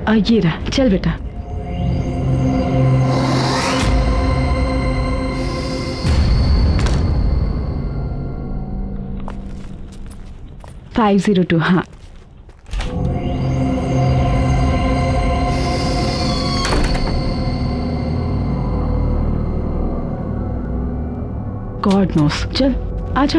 ये रहा, चल बेटा। $502, हाँ। गॉड नोस, चल आजा।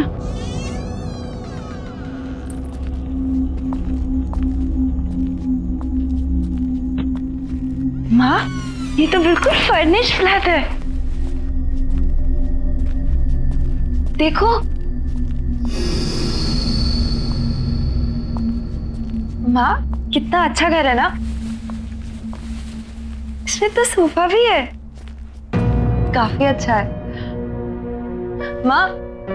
माँ, ये तो बिल्कुल फर्निश्ड फ्लैट है। देखो। माँ, कितना अच्छा घर है ना। इसमें तो सोफा भी है, काफी अच्छा है। माँ,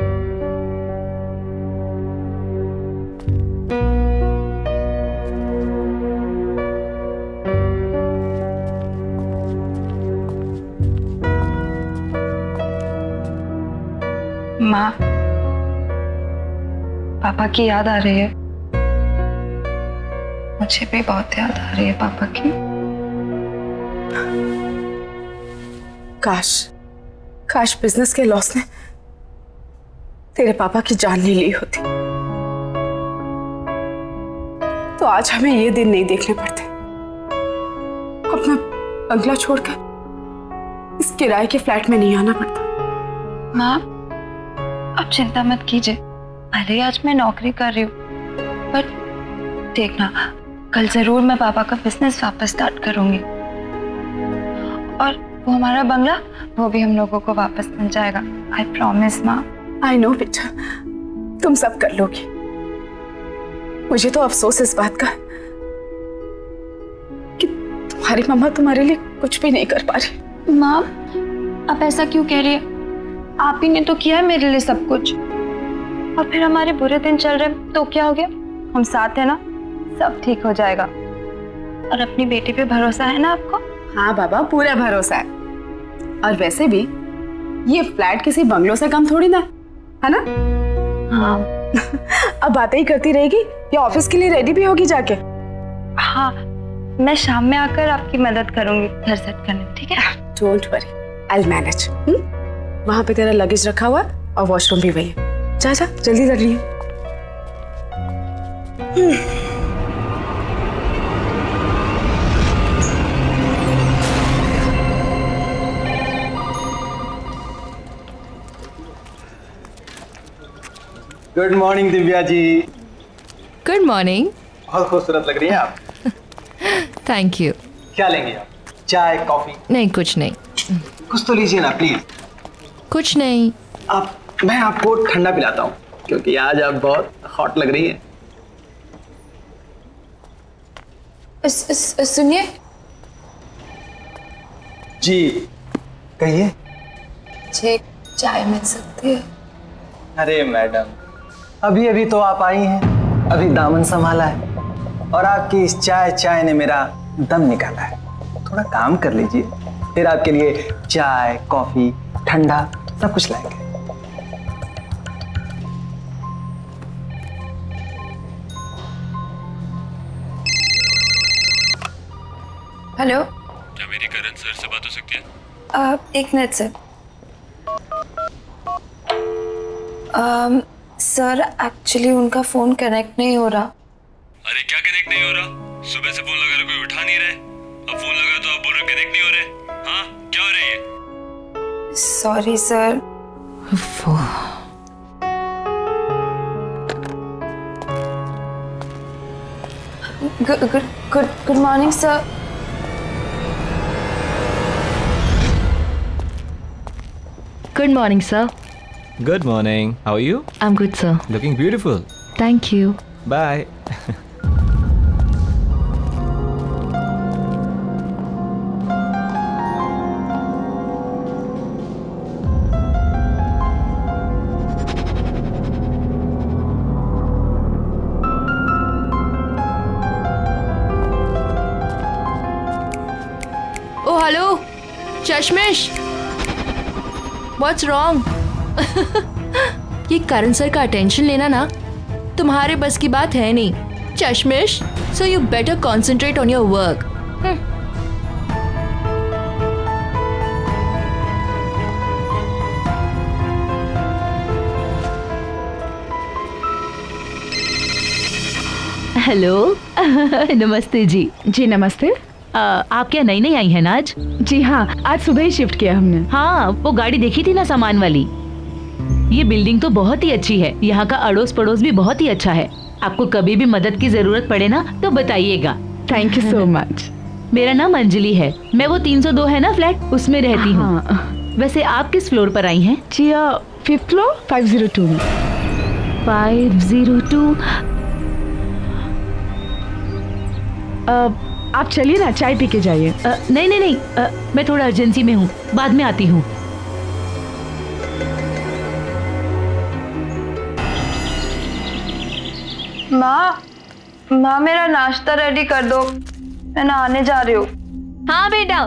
माँ, पापा की याद आ रही है। मुझे भी बहुत याद आ रही है पापा की। काश काश बिजनेस के लॉस ने तेरे पापा की जान ले ली होती, तो आज हमें ये दिन नहीं देखने पड़ते। अपना बंगला छोड़कर इस किराए के फ्लैट में नहीं आना पड़ता। माँ, आप चिंता मत कीजिए। भले ही आज मैं नौकरी कर रही हूँ, पर देखना, कल जरूर मैं पापा का बिजनेस वापस स्टार्ट करूंगी, और वो हमारा बंगला, वो भी हम लोगों को वापस मिल जाएगा। आई प्रॉमिस माँ। आई नो बेटा, तुम सब कर लोगी। मुझे तो अफसोस इस बात का कि तुम्हारी मम्मा तुम्हारे लिए कुछ भी नहीं कर पा रही। माँ, आप ऐसा क्यों कह रही है? आप ही ने तो किया है मेरे लिए सब कुछ, और फिर हमारे बुरे दिन चल रहे तो क्या हो गया? हम साथ है ना, सब ठीक हो जाएगा। और अपनी बेटी पे भरोसा है ना आपको? हाँ बाबा, पूरा भरोसा है। और वैसे भी ये फ्लैट किसी बंगलों से कम थोड़ी ना है ना? हाँ। अब बातें ही करती रहेगी या ऑफिस के लिए रेडी भी होगी जाके? हाँ, मैं शाम में आकर आपकी मदद करूंगी घर सेट करने में, ठीक है? Don't worry, I will manage. वहां पे तेरा लगेज रखा हुआ और वॉशरूम भी वही है। जा जा, जल्दी कर रही है। Good morning Divya ji. Good morning. बहुत खूबसूरत लग रही हैं आप। Thank you. क्या लेंगे आप? चाय, कॉफी? नहीं, कुछ नहीं। कुछ तो लीजिए ना प्लीज। कुछ नहीं। मैं आपको ठंडा पिलाता हूँ, क्योंकि आज आप बहुत हॉट लग रही हैं। सुनिए जी, कहिए। मुझे चाय मिल सकती है? अरे मैडम, अभी अभी तो आप आई हैं, अभी दामन संभाला है, और आपकी इस चाय ने मेरा दम निकाला है। थोड़ा काम कर लीजिए, फिर आपके लिए चाय, कॉफी, ठंडा सब कुछ लाएंगे। हेलो, क्या मेरी करण सर से बात हो सकती है? एक मिनट सर। सर, एक्चुअली उनका फोन कनेक्ट नहीं हो रहा। अरे क्या कनेक्ट नहीं हो रहा? सुबह से फोन लगा रहा, कोई उठा नहीं रहे। अब फोन लगा तो आप बोल रहे कनेक्ट नहीं हो रहे। हाँ, क्या हो रही है? Sorry sir. Good morning sir. Good morning, sir. Good morning. How are you? I'm good, sir. Looking beautiful. Thank you. Bye. Oh, hello. चश्मिश, What's wrong? ये करण सर का अटेंशन लेना ना तुम्हारे बस की बात है नहीं। चश्मिश, so you better concentrate on your work. Hello नमस्ते जी। जी नमस्ते। आप क्या नई नई आई हैं ना आज? जी हाँ, आज सुबह ही शिफ्ट किया हमने। हाँ, वो गाड़ी देखी थी ना सामान वाली। ये बिल्डिंग तो बहुत ही अच्छी है, यहाँ का अड़ोस पड़ोस भी बहुत ही अच्छा है। आपको कभी भी मदद की जरूरत पड़े ना तो बताइएगा। Thank you so much. मेरा नाम अंजलि है, मैं वो 302 है ना फ्लैट, उसमें रहती हूँ। हाँ। वैसे आप किस फ्लोर पर आई हैं? जी 5th फ्लोर 502 में। 502। आप चलिए ना, चाय पी के जाइए। नहीं नहीं नहीं, मैं थोड़ा अर्जेंसी में हूँ, बाद में आती हूँ। माँ मेरा नाश्ता रेडी कर दो, मैं नहाने जा रही हूँ। हाँ बेटा।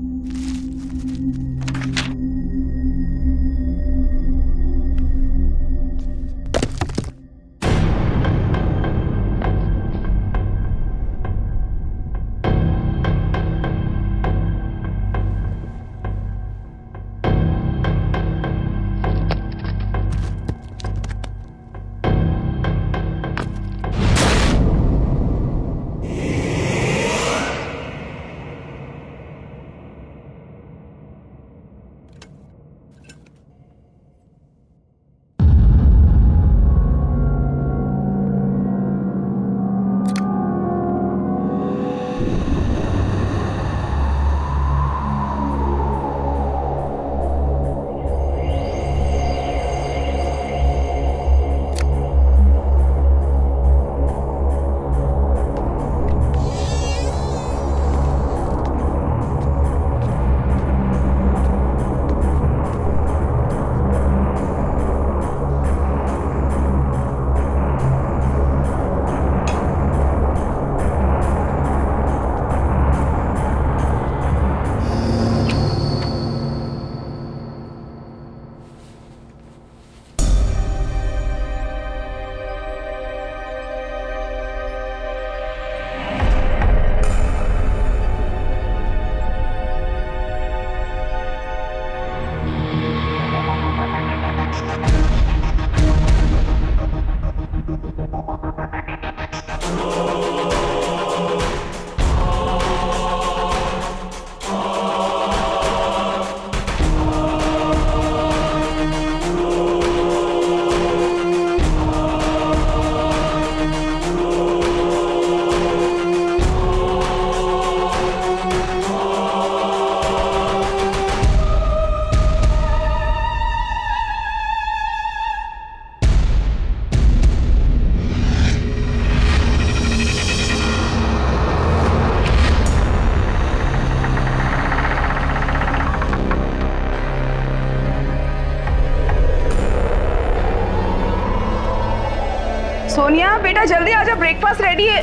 सोनिया बेटा जल्दी आजा, ब्रेकफास्ट रेडी है।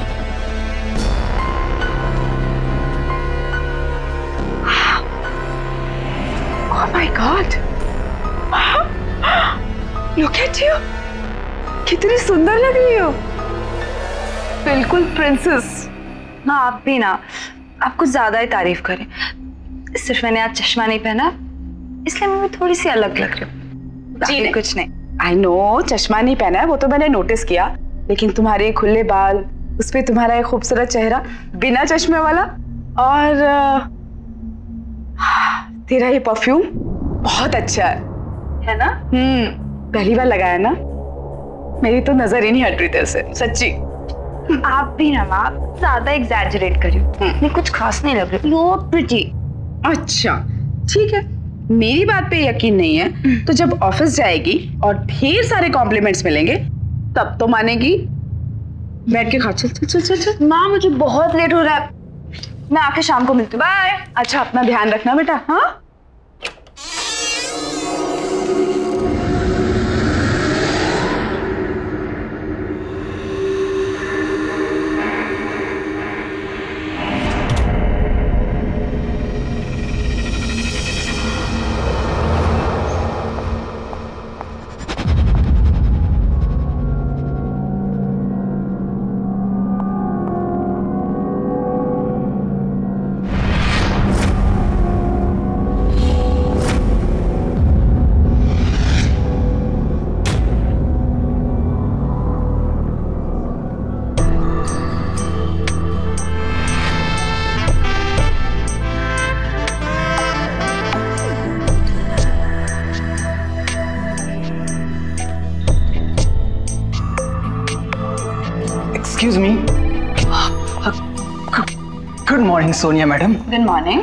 Oh my god, look at you, कितनी सुंदर लग रही हो, बिल्कुल प्रिंसेस। माँ आप भी ना, आप कुछ ज्यादा ही तारीफ करें। सिर्फ मैंने आज चश्मा नहीं पहना इसलिए मैं भी थोड़ी सी अलग लग रही हूँ। जी कुछ नहीं। आई नो चश्मा नहीं पहना है, वो तो मैंने नोटिस किया, लेकिन तुम्हारे खुले बाल, उस पे तुम्हारा एक खूबसूरत चेहरा बिना चश्मे वाला, और तेरा ये परफ्यूम बहुत अच्छा है ना? पहली बार लगाया ना, मेरी तो नजर ही नहीं हट रही तेरे से, सच्ची। आप भी ना माँ ज्यादा एग्जैजरेट कर रही हो, नहीं कुछ खास नहीं लग रही। You pretty. अच्छा ठीक है, मेरी बात पे यकीन नहीं है तो जब ऑफिस जाएगी और ढेर सारे कॉम्प्लीमेंट्स मिलेंगे तब तो मानेगी। बैठ के खा, चल चल चल चल चल। माँ मुझे बहुत लेट हो रहा है, मैं आके शाम को मिलती हूँ। बाय। अच्छा अपना ध्यान रखना बेटा। हाँ excuse me. Good morning Sonia madam. Good morning.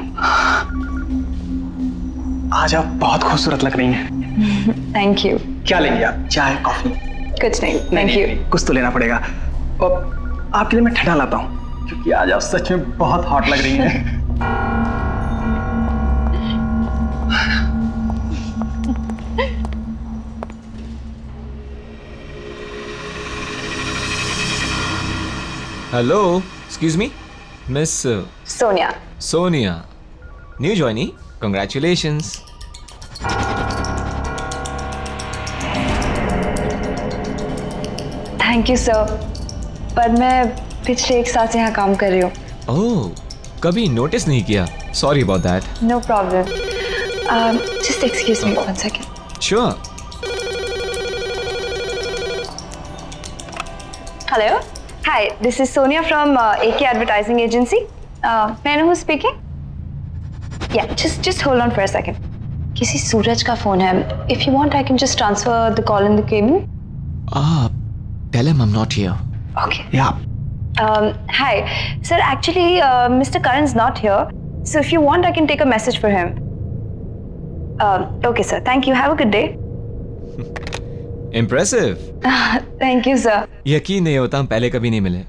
आज आप बहुत खूबसूरत लग रही हैं। Thank you. क्या लेंगे आप, चाय कॉफी? कुछ नहीं, थैंक यू। कुछ तो लेना पड़ेगा। और आपके लिए मैं ठंडा लाता हूँ, क्योंकि आज आप सच में बहुत हॉट लग रही हैं। Hello, excuse me, Miss Sonia. Sonia. New joinee. Congratulations. Thank you sir, पर मैं पिछले 1 साल से यहाँ काम कर रही हूँ। Oh, कभी नोटिस नहीं किया. Sorry about that. No problem. Just excuse me 1 second. Sure. Hello. Hi, this is Sonia from AK Advertising Agency. May I know who's speaking? Yeah, just hold on for a second. किसी सूरज का phone है. If you want, I can just transfer the call in the cabin. Tell him I'm not here. Okay. Yeah. Hi, sir. Actually, Mr. Karan's not here. So if you want, I can take a message for him. Okay, sir. Thank you. Have a good day. Impressive. Thank you, sir. यकीन नहीं होता हम पहले कभी नहीं मिले.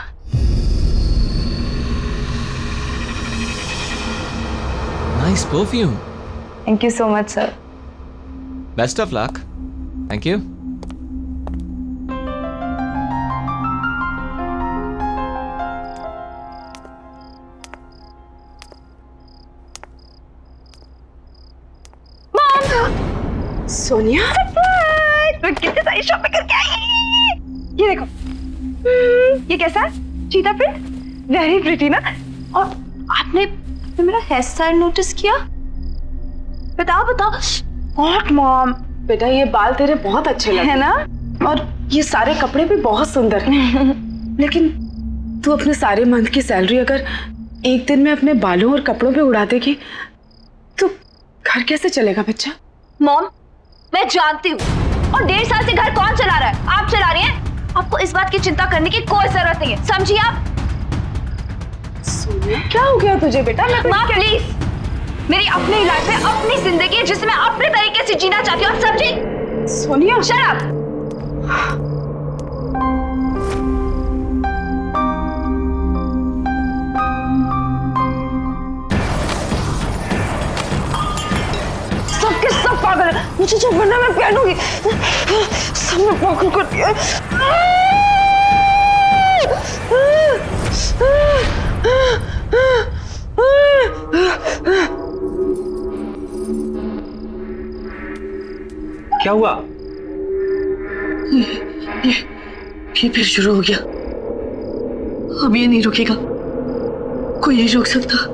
Nice perfume. Thank you so much, sir. Best of luck. Thank you. Sonia, मैं कितनी सारी शॉपिंग करके आई। ये देखो, ये कैसा है? चीता प्रिंट, वेरी प्रिटी ना। और आपने मेरा हेयर स्टाइल नोटिस किया? बताओ बताओ। व्हाट मॉम, बेटा ये बाल तेरे बहुत अच्छे लगे है ना? और ये सारे कपड़े भी बहुत सुंदर हैं। लेकिन तू अपने सारे मंथ की सैलरी अगर एक दिन में अपने बालों और कपड़ों पे उड़ा देगी तो घर कैसे चलेगा बच्चा? मॉम, मैं जानती हूँ, और 1.5 साल से घर कौन चला रहा है? आप चला रही हैं। आपको इस बात की चिंता करने की कोई जरूरत नहीं है, समझिए आप? सोनिया, क्या हो गया तुझे बेटा? माँ प्लीज, मेरी अपनी लाइफ है, अपनी जिंदगी है, जिसे मैं अपने तरीके से जीना चाहती हूँ, समझी? Sonia, shut up. सबके सब पागल है, मुझे जो बनना मैं पहनूंगी। सबने पागल कर दिया। क्या हुआ? ये फिर शुरू हो गया। अब ये नहीं रुकेगा, कोई नहीं रोक सकता।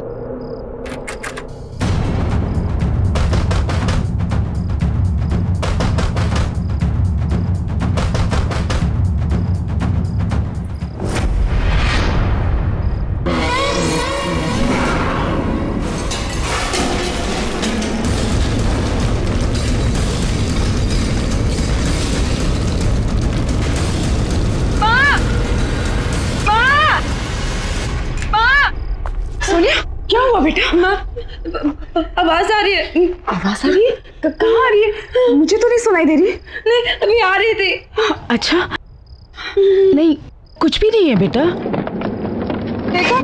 क्या हुआ बेटा? आवाज आ रही है। आवाज आ रही है? कहाँ आ रही है? मुझे तो नहीं सुनाई दे रही। नहीं, अभी आ रही थी। अच्छा, नहीं कुछ भी नहीं है बेटा। देखो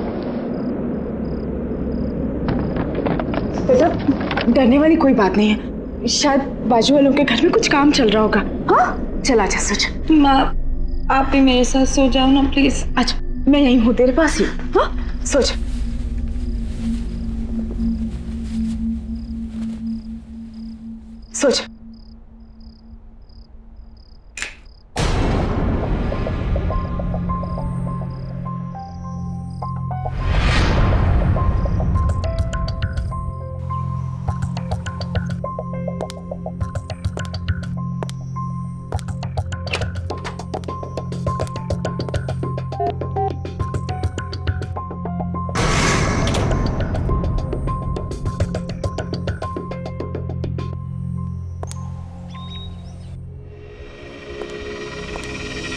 बेटा, डरने वाली कोई बात नहीं है, शायद बाजू वालों के घर में कुछ काम चल रहा होगा। हाँ, चल आजा सोच। माँ, आप भी मेरे साथ सो जाओ ना प्लीज। अच्छा, मैं यहीं हूँ तेरे पास ही। हाँ, सोच। सोच।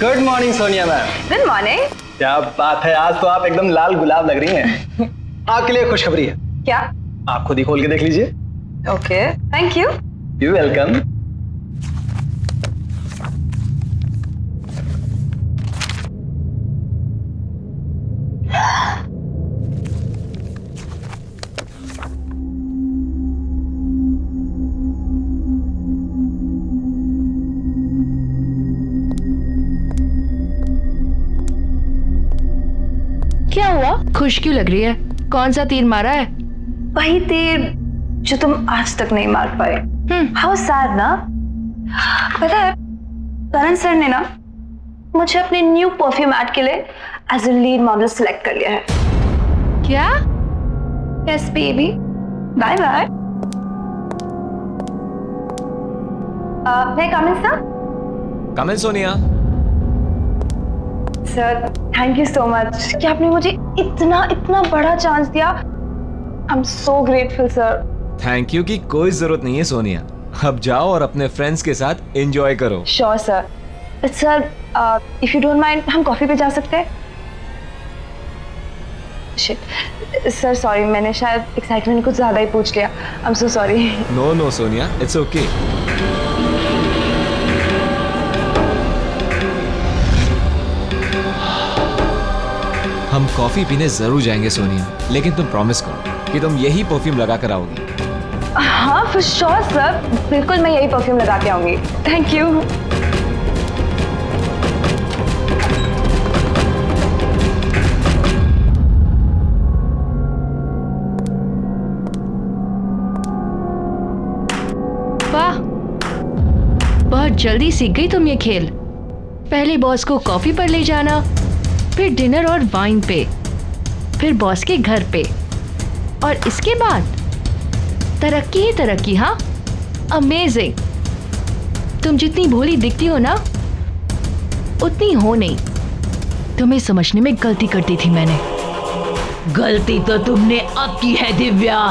Good morning Sonia ma'am. Good morning. क्या बात है, आज तो आप एकदम लाल गुलाब लग रही हैं। आपके लिए खुशखबरी है। क्या? आप खुद ही खोल के देख लीजिए। Okay, thank you. You welcome. क्या हुआ? खुश क्यों लग रही है? कौन सा तीर मारा है? वही तीर जो तुम आज तक नहीं मार पाए। हाउ सैड ना। पता है, करण सर ने ना मुझे अपने न्यू परफ्यूम ऐड के लिए as a lead model select कर लिया है। क्या? Yes baby, bye bye. मैं coming sir? Come in Sonia. Sir thank you so much कि आपने मुझे इतना इतना बड़ा चांस दिया। I am so grateful sir. Thank you की कोई जरूरत नहीं है सोनिया। अब जाओ और अपने फ्रेंड्स के साथ एंजॉय करो। Sure sir. But sir if you don't mind, हम कॉफी पे जा सकते हैं? शिट सर, सॉरी, मैंने शायद एक्साइटमेंट कुछ ज्यादा ही पूछ लिया। I am so sorry. No no Sonia, it's okay. हम कॉफी पीने जरूर जाएंगे सोनिया, लेकिन तुम प्रॉमिस करो कि तुम यही परफ्यूम लगा कर आओगी। हाँ फॉर श्योर सर, बिल्कुल मैं यही परफ्यूम लगा के आऊंगी। Thank you. वाह, बहुत जल्दी सीख गई तुम ये खेल। पहले बॉस को कॉफी पर ले जाना, फिर डिनर और वाइन पे, फिर बॉस के घर पे, और इसके बाद तरक्की ही तरक्की। हाँ, अमेजिंग। तुम जितनी भोली दिखती हो ना, उतनी हो नहीं। तुम्हें समझने में गलती कर दी थी मैंने। गलती तो तुमने अब की है दिव्या।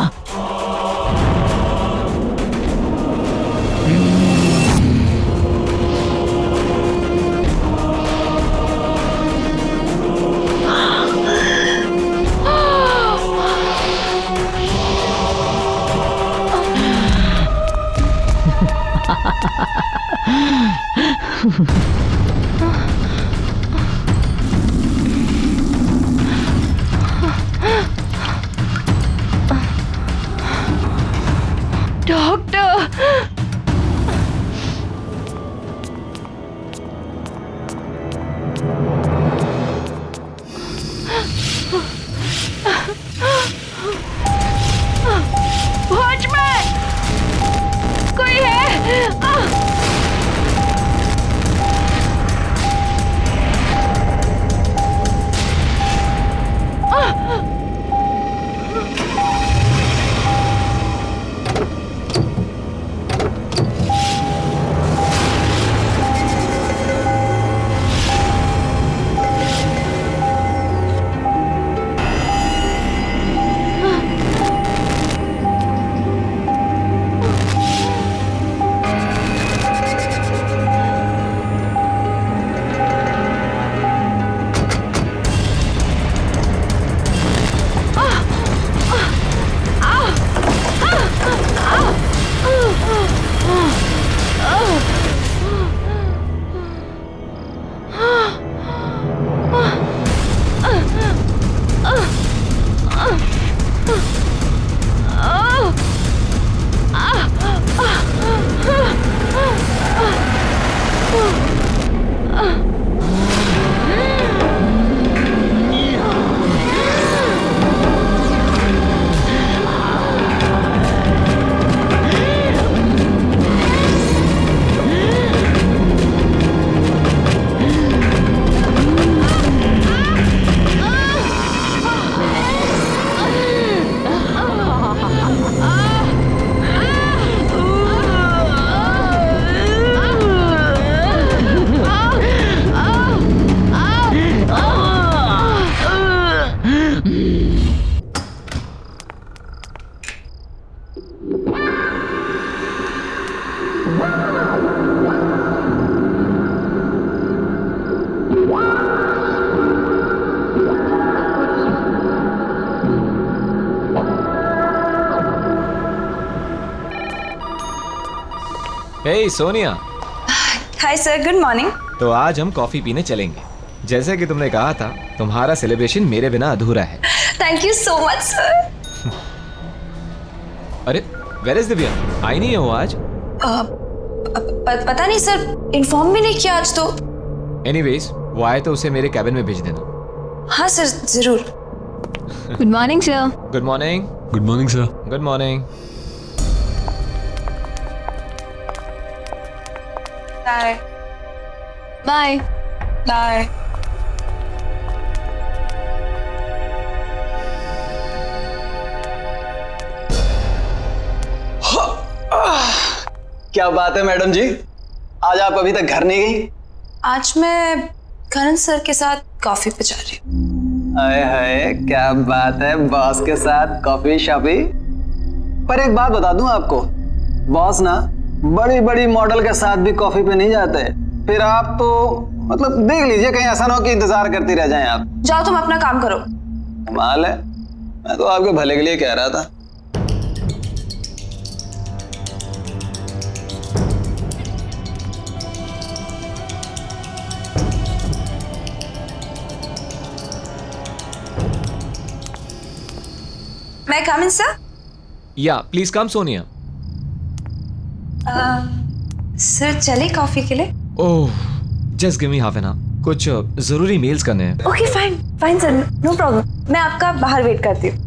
डॉक्टर, वॉचमैन, कोई है? Hey Sonia. Hi sir, good morning. तो आज हम कॉफी पीने चलेंगे। जैसे कि तुमने कहा था, तुम्हारा सेलिब्रेशन मेरे बिना अधूरा है। Thank you so much sir. अरे वेयर इज दिव्या? आई नहीं है वो आज? पता नहीं सर, इन्फॉर्म भी नहीं किया आज तो। एनीवेज, वो आए तो उसे मेरे कैबिन में भेज देना। हाँ सर, जरूर। Good morning sir. Good morning. Good morning sir. Good morning. Bye bye. Bye. क्या बात है मैडम जी, आज आप अभी तक घर नहीं गई? आज मैं करण सर के साथ कॉफी पे जा रही हूँ। हाय हाय, क्या बात है, बॉस के साथ कॉफी शॉपी। पर एक बात बता दूं आपको, बॉस ना बड़ी बड़ी मॉडल के साथ भी कॉफी पे नहीं जाते। फिर आप तो मतलब देख लीजिए, कहीं ऐसा ना हो कि इंतजार करती रह जाएं आप। जाओ तुम अपना काम करो। कमाल है, मैं तो आपके भले के लिए कह रहा था। मैं कम इन सर? या प्लीज कम सोनिया। सर चले कॉफी के लिए? Oh, just give me half an hour, कुछ जरूरी मेल्स करने हैं। Okay fine fine sir, no problem. मैं आपका बाहर वेट करती हूँ।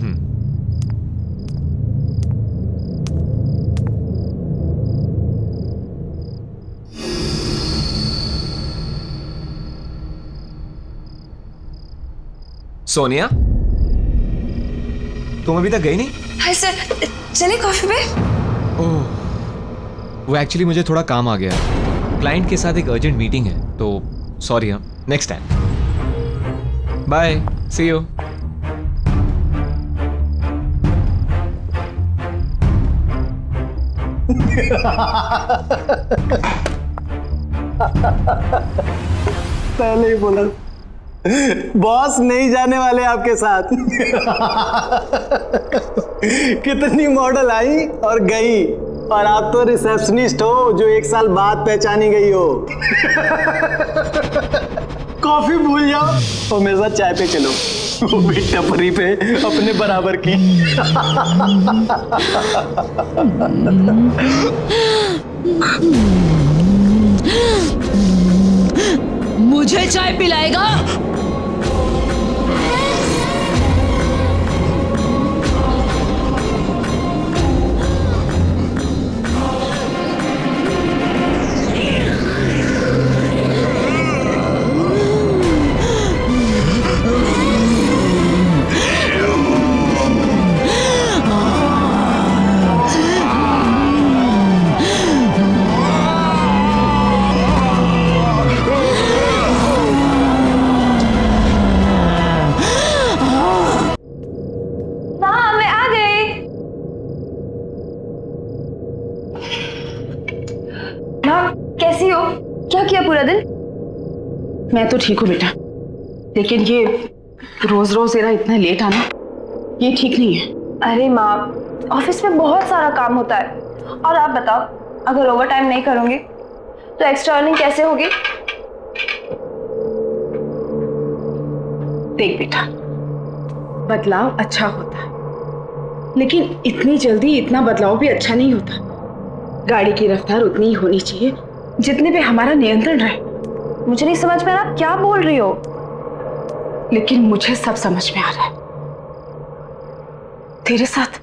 सोनिया, तुम अभी तक गई नहीं? हाय सर, चले कॉफी पे? ओह, वो एक्चुअली मुझे थोड़ा काम आ गया, क्लाइंट के साथ एक अर्जेंट मीटिंग है, तो सॉरी। हाँ, next time. Bye, see you. पहले ही बोला, बॉस नहीं जाने वाले आपके साथ। कितनी मॉडल आई और गई, और आप तो रिसेप्शनिस्ट हो जो 1 साल बाद पहचानी गई हो। कॉफी भूल जाओ और मेरे साथ चाय पे चलो, वो भी टपरी पे अपने बराबर की। मुझे चाय पिलाएगा? कैसी हो? क्या किया पूरा दिन? मैं तो ठीक हूँ बेटा, लेकिन ये रोज रोज तेरा इतना लेट आना, ये ठीक नहीं है। अरे माँ, ऑफिस में बहुत सारा काम होता है, और आप बताओ, अगर ओवर टाइम नहीं करोगे तो एक्स्ट्रा अर्निंग कैसे होगी? देख बेटा, बदलाव अच्छा होता है, लेकिन इतनी जल्दी इतना बदलाव भी अच्छा नहीं होता। गाड़ी की रफ्तार उतनी ही होनी चाहिए जितने पे हमारा नियंत्रण रहे। मुझे नहीं समझ में आ रहा, आप क्या बोल रही हो? लेकिन मुझे सब समझ में आ रहा है। तेरे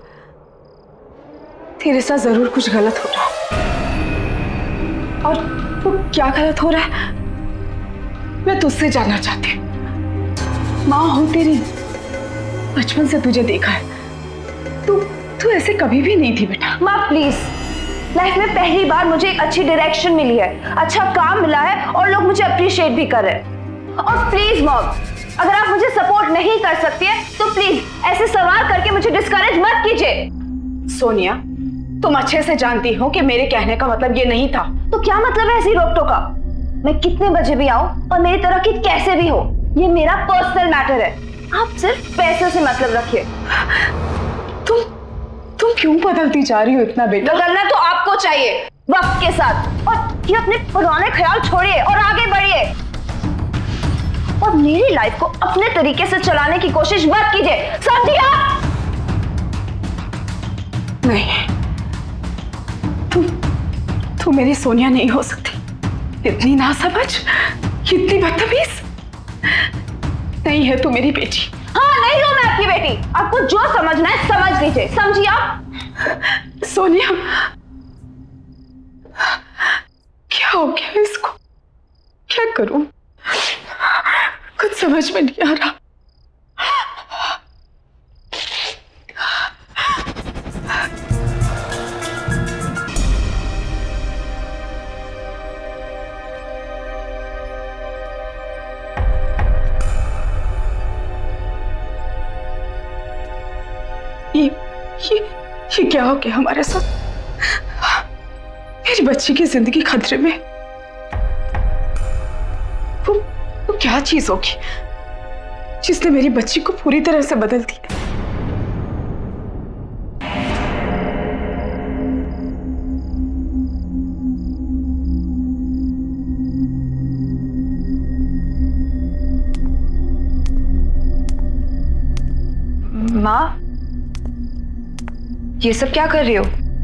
साथ जरूर कुछ गलत हो रहा है। और वो क्या गलत हो रहा है, मैं तुझसे जानना चाहती हूँ। माँ हो तेरी, बचपन से तुझे देखा है, तू ऐसे कभी भी नहीं थी बेटा। माँ प्लीज, लाइफ में पहली बार मुझे एक अच्छी डायरेक्शन मिली है, अच्छा काम मिला है, और लोग मुझे अप्रिशिएट भी कर रहे हैं। और प्लीज मॉम, अगर आप मुझे सपोर्ट नहीं कर सकती है तो प्लीज ऐसे सवाल करके मुझे डिस्करेज मत कीजिए। सोनिया, तुम अच्छे से जानती हो कि मेरे कहने का मतलब ये नहीं था। तो क्या मतलब है ऐसी रोक टोका? मैं कितने बजे भी आऊं और मेरी तरह की कैसे भी हो, ये मेरा पर्सनल मैटर है। आप सिर्फ पैसों से मतलब रखिए। तुम क्यों बदलती जा रही हो इतना बेटा? बदलना तो आपको चाहिए, वक्त के साथ, और ये अपने पुराने ख्याल छोड़िए और आगे बढ़िए और मेरी लाइफ को अपने तरीके से चलाने की कोशिश मत कीजिए, समझिए आप? नहीं, तू मेरी सोनिया नहीं हो सकती। इतनी नासमझ, इतनी बदतमीज नहीं है तू मेरी बेटी। हाँ, नहीं हूं मैं आपकी बेटी। आपको जो समझना है समझ लीजिए, समझिए आप? सोनिया, क्या हो गया इसको? क्या करूं? कुछ समझ में नहीं आ रहा। ये क्या हो गया हमारे साथ? मेरी बच्ची की जिंदगी खतरे में। वो क्या चीज होगी जिसने मेरी बच्ची को पूरी तरह से बदल दिया? माँ, ये सब क्या कर रही हो?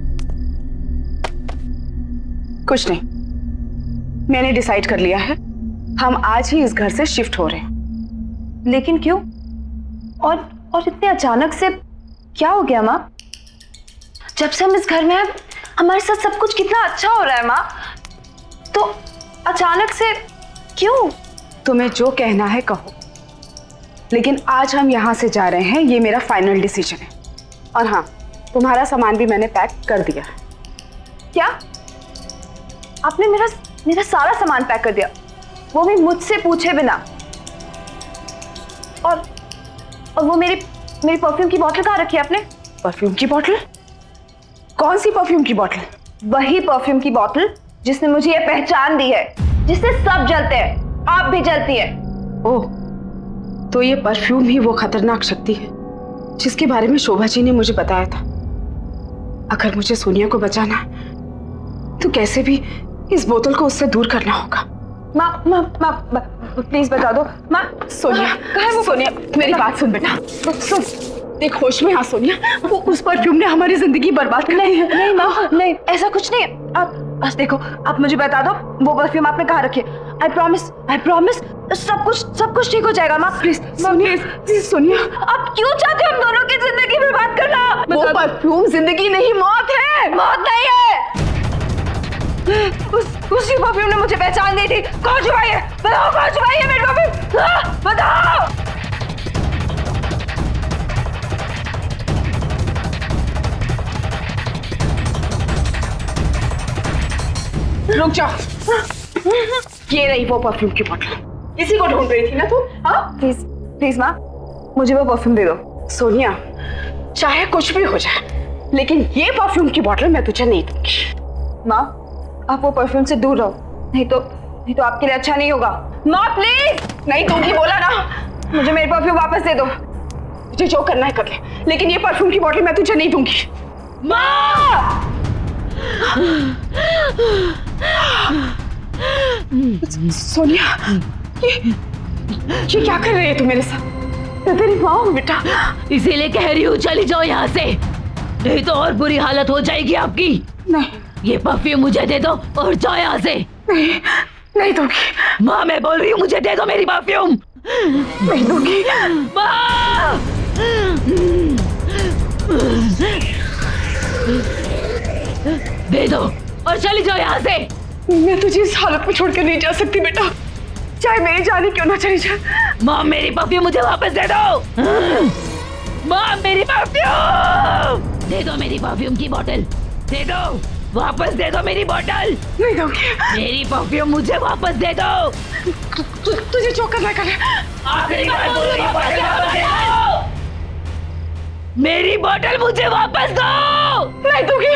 कुछ नहीं, मैंने डिसाइड कर लिया है, हम आज ही इस घर से शिफ्ट हो रहे हैं। लेकिन क्यों? और इतने अचानक से क्या हो गया माँ? जब से हम इस घर में हैं, हमारे साथ सब कुछ कितना अच्छा हो रहा है माँ, तो अचानक से क्यों? तुम्हें जो कहना है कहो, लेकिन आज हम यहां से जा रहे हैं, ये मेरा फाइनल डिसीजन है। और हाँ, तुम्हारा सामान भी मैंने पैक कर दिया है। क्या? आपने मेरा सारा सामान पैक कर दिया, वो भी मुझसे पूछे बिना? और वो मेरी परफ्यूम की बोतल कहाँ रखी है आपने? परफ्यूम की बोतल? कौन सी परफ्यूम की बोतल? वही परफ्यूम की बोतल जिसने मुझे ये पहचान दी है, जिससे सब जलते हैं, आप भी जलती है। ओह, तो ये परफ्यूम ही वो खतरनाक शक्ति है जिसके बारे में शोभा जी ने मुझे बताया था। अगर मुझे सोनिया को बचाना है तो कैसे भी इस बोतल को उससे दूर करना होगा। माँ प्लीज बता दो। माँ, सोनिया, सोनिया मेरी बात सुन बेटा, सुन, देख होश में आ सोनिया, वो उस परफ्यूम ने हमारी जिंदगी बर्बाद कर दी है। नहीं माँ, नहीं, ऐसा कुछ नहीं है। आप बस देखो, आप मुझे बता दो वो परफ्यूम आपने कहाँ रखी है। आई प्रॉमिस सब कुछ ठीक हो जाएगा माँ। प्लीज सोनिया, आप क्यों चाहते हो हम दोनों की जिंदगी बर्बाद करना? वो परफ्यूम जिंदगी नहीं, मौत है। मौत नहीं है। उसी परफ्यूम ने मुझे पहचान दी थी। कौन छुपाई है? बताओ, कौन छुपाई है मेरी परफ्यूम? बताओ। रुक जाओ, ये रही वो परफ्यूम की बोतल। इसी को ढूंढ रही थी ना तू? हाँ, प्लीज माँ, मुझे वो परफ्यूम दे दो। सोनिया, चाहे कुछ भी हो जाए, लेकिन ये परफ्यूम की बोतल मैं तुझे नहीं दूंगी। माँ, आप वो परफ्यूम से दूर रहो, नहीं तो आपके लिए अच्छा नहीं होगा। माँ प्लीज। नहीं दूंगी, बोला ना। मुझे मेरी परफ्यूम वापस दे दो। तुझे जो करना है कर ले, लेकिन ये परफ्यूम की बोतल मैं तुझे नहीं दूंगी। माँ! सोनिया, ये क्या कर रही है तू मेरे साथ? मैं तेरी माँ हूँ बेटा। इसीलिए कह रही हूँ चली जाओ यहाँ से, नहीं तो और बुरी हालत हो जाएगी आपकी। नहीं, ये परफ्यूम मुझे दे दो और जाओ यहाँ से। नहीं दूंगी। माँ, मैं बोल रही हूँ, मुझे दे दो मेरी परफ्यूम। नहीं दूंगी। माँ! दे दो और चली जाओ यहाँ से। मैं तुझे इस हालत में छोड़कर नहीं जा सकती बेटा, चाहे मेरी जान ही क्यों ना चली जाए। माँ, मेरी परफ्यूम मुझे वापस दे दो। माँ, मेरी परफ्यूम दे दो, मेरी परफ्यूम की बोतल दे दो, वापस दे दो मेरी बोतल। नहीं दूंगी। मेरी परफ्यूम मुझे वापस दे दो। तुझे जो करना करे। आखिरी बार बोल रही हूँ, वापस दे दो। मेरी बोतल मुझे वापस दो। नहीं दूंगी।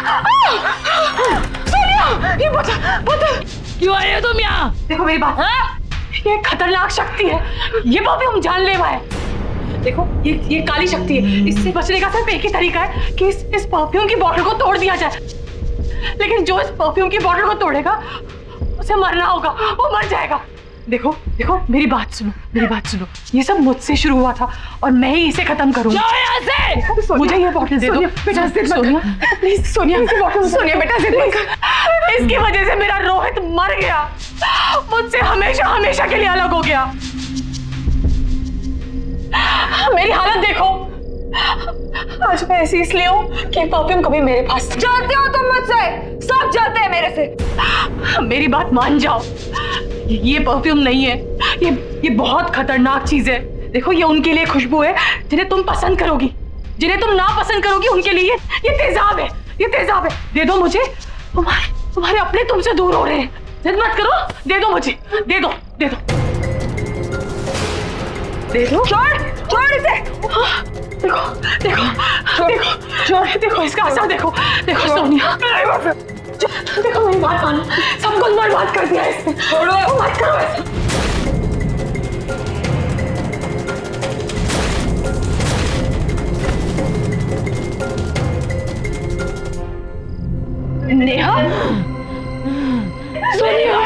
सोनिया, ये बोतल क्यों आए हो तुम यहाँ? देखो मेरी बात, ये खतरनाक शक्ति है, ये परफ्यूम जानलेवा है। देखो, ये काली शक्ति है, इससे बचने का सिर्फ एक ही तरीका है कि इस परफ्यूम की बोतल को तोड़ दिया जाए। लेकिन जो इस परफ्यूम की बोतल को तोड़ेगा उसे मरना होगा, वो मर जाएगा। देखो देखो मेरी बात सुनो, ये सब मुझसे शुरू हुआ था और मैं ही इसे खत्म करूंगा। मुझे ये बोतल दे दो बेटा। सोनिया प्लीज, सोनिया बेटा जिद मत कर। इसकी वजह से मेरा रोहित मर गया, मुझसे हमेशा हमेशा के लिए अलग हो गया। मेरी हालत देखो, आज मैं ऐसी इसलिए हूँ कि परफ्यूम कभी मेरे पास। जानते हो तुम मुझसे, सब जानते हैं मेरे से। मेरी बात मान जाओ, ये परफ्यूम नहीं है, ये बहुत खतरनाक चीज है। देखो ये उनके लिए खुशबू है जिन्हें तुम पसंद करोगी, जिन्हें तुम ना पसंद करोगी उनके लिए ये तेजाब है, ये तेजाब है। दे दो मुझे, तुम्हारे अपने तुमसे दूर हो रहे हैं। जिद मत करो, दे दो मुझे, दे दो दे दो दे दो। छोड़ इसे। देखो देखो देखो देखो इसका असर देखो। देखो सोनिया, देखो मेरी बात मानो, सब कुछ बर्बाद कर दिया इसने। छोड़ो, मत करो ऐसा। नेहा, सोनिया